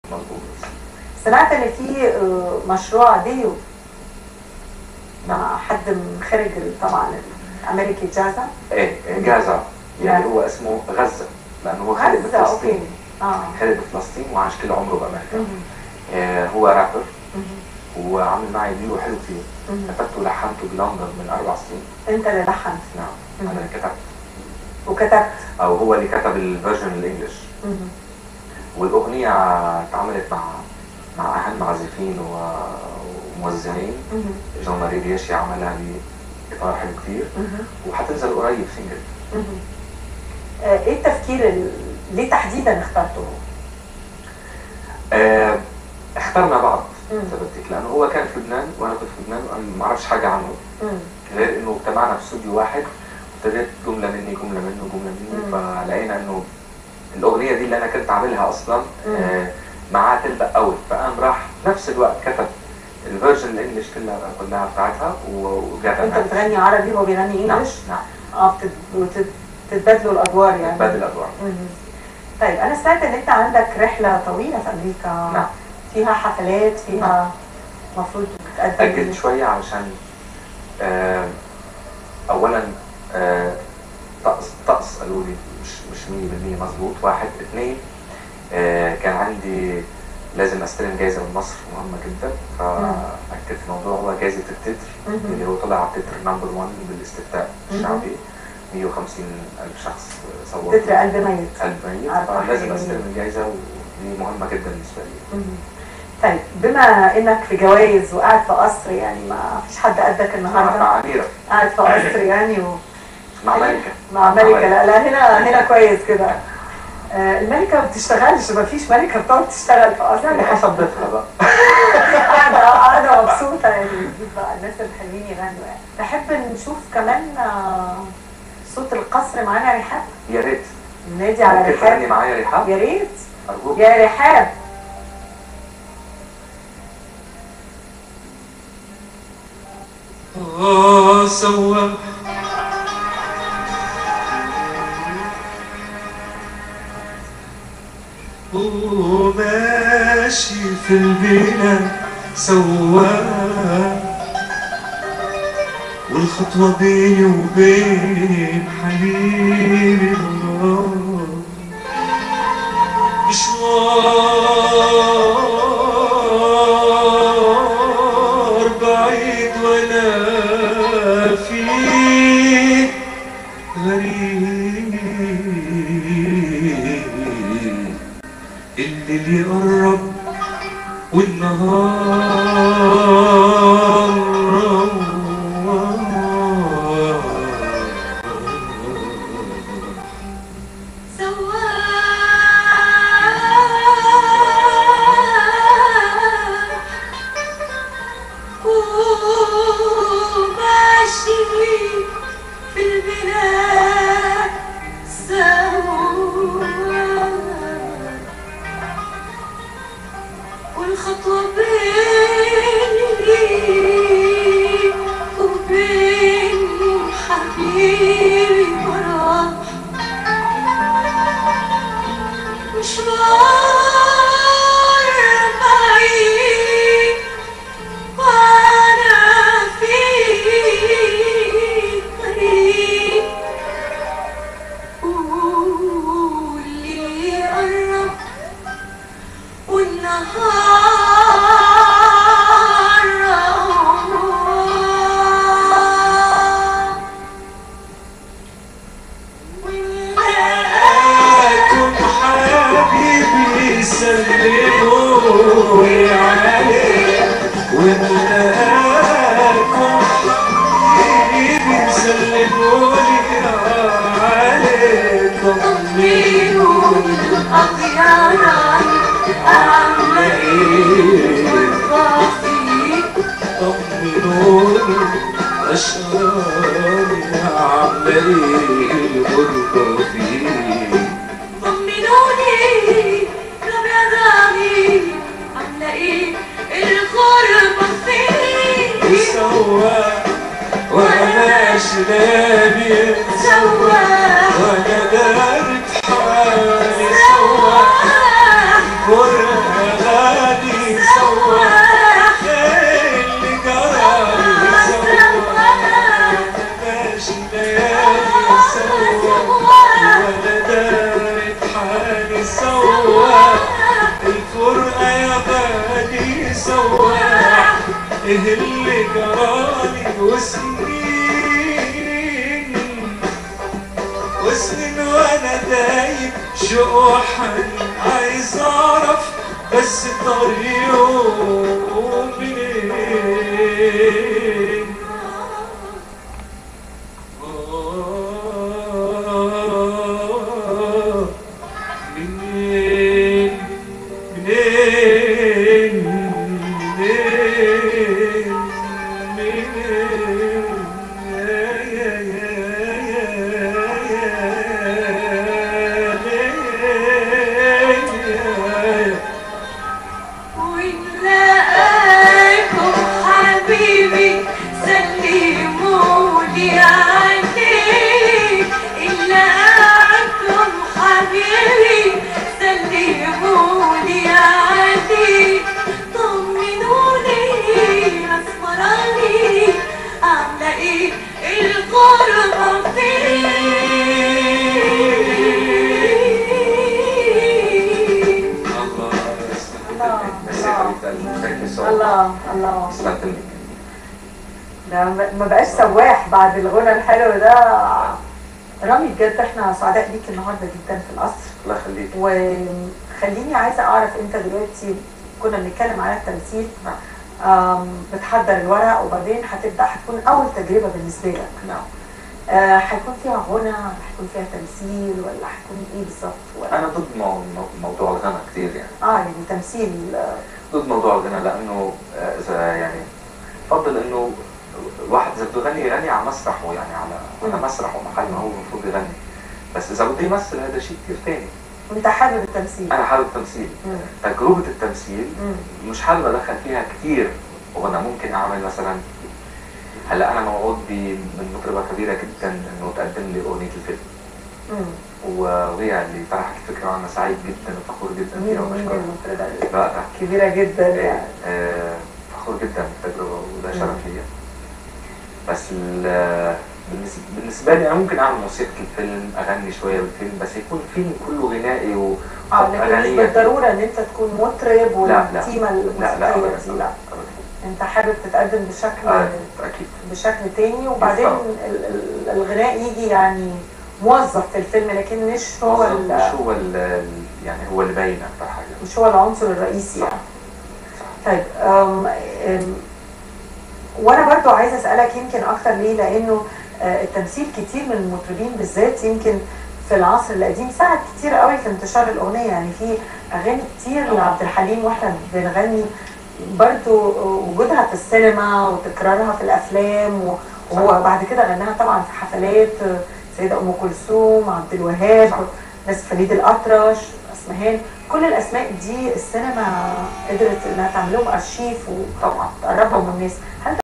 مظبوط. سمعت ان في مشروع ديو مع حد من خارج طبعا الامريكي جازا. ايه جازا، يعني هو اسمه غزة لانه هو خالد بفلسطين. خالد بفلسطين وعاش كل عمره بامريكا. هو رابر وعمل معي ديو حلو كثير. كتبته ولحنته بلندن من 4 سنين. انت اللي لحنت؟ نعم انا اللي كتبت. وكتبت؟ او هو اللي كتب الفيرجن الانجليش. والاغنية اتعملت مع اهم معزفين وموزعين. جون ماري دياشي عملها بإطار حلو كثير وحتنزل قريب سنجل. ايه التفكير ليه تحديدا اخترته؟ اخترنا بعض اذا بدك، لانه هو كان في لبنان وانا كنت في لبنان وانا ما اعرفش حاجه عنه غير انه اجتمعنا في استوديو واحد وابتديت جمله مني جمله منه جمله مني، فلقينا انه الاغنيه دي اللي انا كنت عاملها اصلا معاه تلبق قوي، فقام راح نفس الوقت كتب الفيرجن الانجليش كلها بتاعتها وجابها. انت بتغني عربي وهو بيغني انجليش؟ نعم. بتتبادلوا الادوار يعني؟ بتتبادل الادوار. طيب انا سمعت ان انت عندك رحله طويله في امريكا. نعم. فيها حفلات، فيها المفروض تقدم. اجلت شويه علشان اولا طقس قالوا لي مش 100% مظبوط. 1 2 كان عندي لازم استلم جايزه من مصر مهمه جدا، فاكدت الموضوع. هو جايزه التتر اللي هو طلع تتر نمبر 1 بالاستفتاء الشعبي. 150,000 شخص صوروا تتر قلب ميت. قلب ميت، فلازم استلم الجايزه ودي مهمه جدا بالنسبه لي. طيب بما انك في جوائز وقاعد في قصر، يعني ما فيش حد قدك النهارده؟ مع أميرة قاعد في قصر يعني مع ملكه. مع ملكه. لا هنا كويس كده. الملكه ما بتشتغلش، ما فيش ملكه بتقعد تشتغل في قصر. يعني حسب بيتها بقى. قاعده مبسوطه يعني. بتجيب بقى الناس الحلوين يغنوا يعني. نحب نشوف كمان صوت القصر معانا رحاب. يا ريت نادي على رحاب. ممكن تغني معايا رحاب؟ يا ريت ارجوك يا رحاب. سوا وماشي في البنا سوا، والخطوة بيني وبين حبيبي مشوار بعيد وانا فيه غريب، الليل يقرب والنهار ايه اللي جرالي وسنين وسنين وانا دايب شوق وحنين عايز اعرف بس طريقه منين منين منين الله الله. سمعت منك. ده ما بقاش سواح بعد الغنى الحلو ده. رامي بجد احنا سعداء بيك النهارده جدا في القصر. الله يخليك. وخليني عايزه اعرف انت دلوقتي كنا بنتكلم على التمثيل، بتحضر الورق وبعدين هتكون اول تجربه بالنسبه لك. نعم. هيكون فيها غنى ولا هيكون فيها تمثيل ولا هيكون ايه بالظبط؟ انا ضد موضوع الغنى كتير يعني. يعني تمثيل. ضد موضوع الغنى لانه اذا يعني بفضل انه الواحد اذا بده يغني يغني على مسرحه، يعني على مسرح ومحل ما هو المفروض يغني. بس اذا بده يمثل هذا شيء كثير ثاني. انت حابب التمثيل؟ انا حابب التمثيل. تجربه التمثيل مش حابب ادخل فيها كثير غنى. ممكن اعمل مثلا، هلا انا موعود من مطربه كبيره جدا انه تقدم لي اغنيه الفيلم. وهي اللي طرحت الفكره وانا سعيد جدا وفخور جدا فيها وبشكرها. كبيره جدا يعني. فخور جدا بالتجربه وده شرف ليا. بس بالنسبه لي انا ممكن اعمل موسيقى الفيلم، اغني شويه بالفيلم، بس يكون فيلم كله غنائي لكن مش بالضروره ان انت تكون مطرب والتيمه الموسيقيه دي. لا انت حابب تتقدم بشكل اكيد بشكل تاني، وبعدين الغناء يجي يعني موظف في الفيلم، لكن مش هو يعني هو اللي باين اكتر حاجه، مش هو العنصر الرئيسي يعني. طيب وانا برضو عايزه اسالك يمكن اكتر ليه، لانه التمثيل كتير من المطربين بالذات يمكن في العصر القديم ساعد كتير قوي في انتشار الاغنيه. يعني في اغاني كتير لعبد الحليم واحنا بنغني برضو وجودها في السينما وتكرارها في الافلام، وهو بعد كده غناها طبعا في حفلات سيدة ام كلثوم، عبد الوهاب، ناس فريد الأطرش، اسمهان. كل الاسماء دي السينما قدرت انها تعمل لهم ارشيف وتقربهم من الناس. هل